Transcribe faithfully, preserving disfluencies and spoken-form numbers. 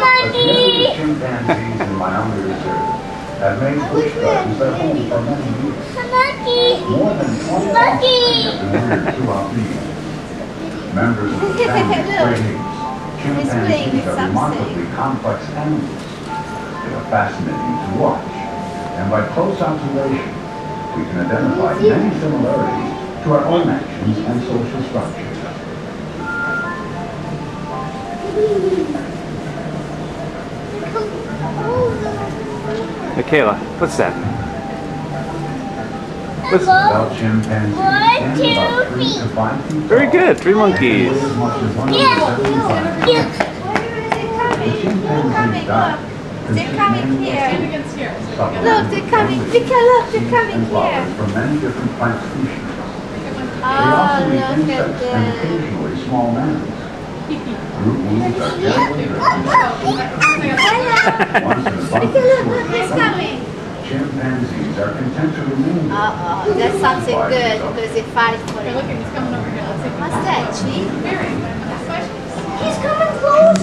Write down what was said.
community of chimpanzees in Wyoming Reserve have made Busch Gardens their home for many years. More than twenty offspring have been reared throughout the year. Members of the family of great apes, chimpanzees are remarkably complex animals. They are fascinating to watch, and by close observation, we can identify many similarities to our own actions and social structures. Michela, what's that? What's Adult chimpanzees stand about three to five feet tall. Very good, three monkeys. Weigh as much as one hundred seventy-five pounds. The chimpanzee diet They're coming here. supplements Look, they're coming. Michela, look, they're coming and flowers here. from many different plant species. They Oh, also eat look at insects and them. occasionally small mammals. Root wounds are generally driven. Once in a bunch Michela, of look, he's coming. chimpanzees are content to remain. Uh-oh, that's something good because they fight for it. Look, he's coming over here. Let's see. What's that, Chief? Mary. He's coming closer.